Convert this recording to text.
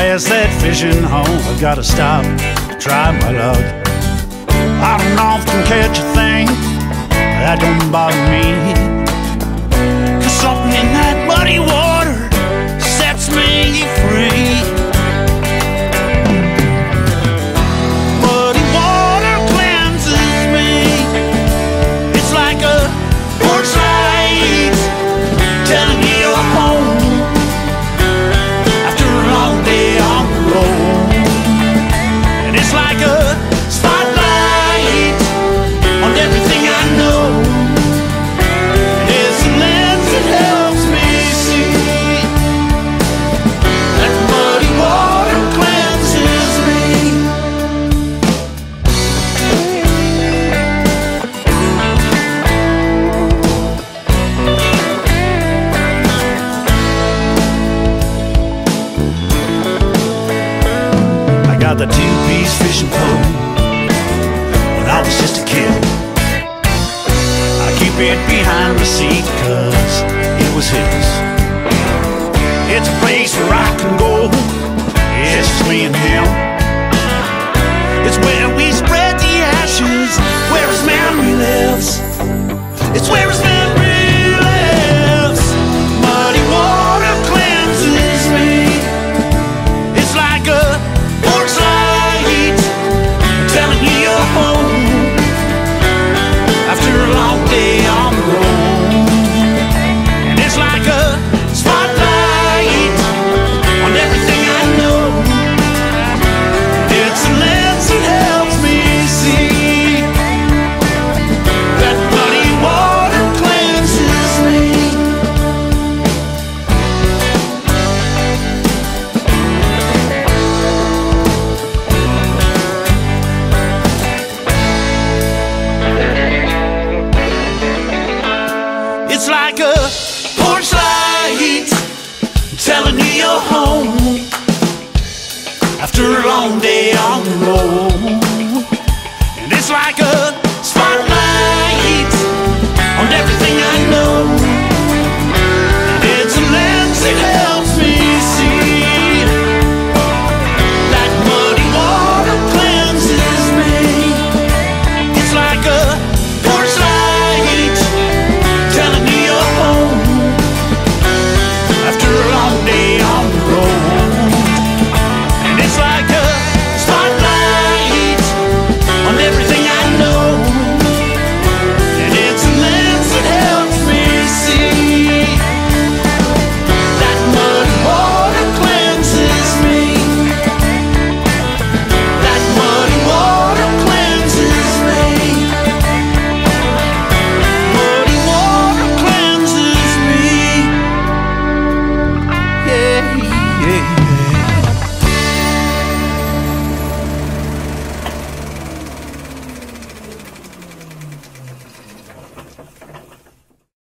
pass that fishing hole, I gotta stop, try my luck. I don't often catch a thing, that don't bother me, 'cause something in that muddy water sets me free. Muddy water cleanses me. It's like a porch light telling me you're home after a long day on the road. And it's like a spotlight on everything I know. It's a lens that helps me see that muddy water cleanses me. I got the two-piece fishing pole when I was just a kid. I keep it behind the seat 'cause it was his. It's a place where I can go. It's just me and him. It's where we spread the ashes, where his memory lives. It's where his memory lives. Muddy water cleanses me. It's like a porch light telling you you're home after a long day on the road. And it's like a spotlight on everything I know. It's a lens that helps me see that muddy water cleanses me. It's like a porch light telling you you're home after a long day on the road. And it's like a